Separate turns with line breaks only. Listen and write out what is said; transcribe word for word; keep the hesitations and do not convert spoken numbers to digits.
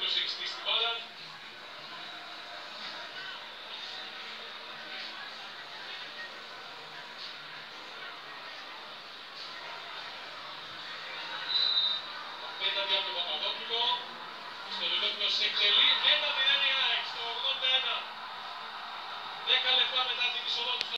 οποίος έχει στήσει την μπάλα. Απέναντι από τον Παπαδόπουλο. Χριστοδουλόπουλος εκτελεί ένα μηδέν η ΑΕΚ στο ογδόντα ένα. δέκα λεπτά μετά την είσοδο του.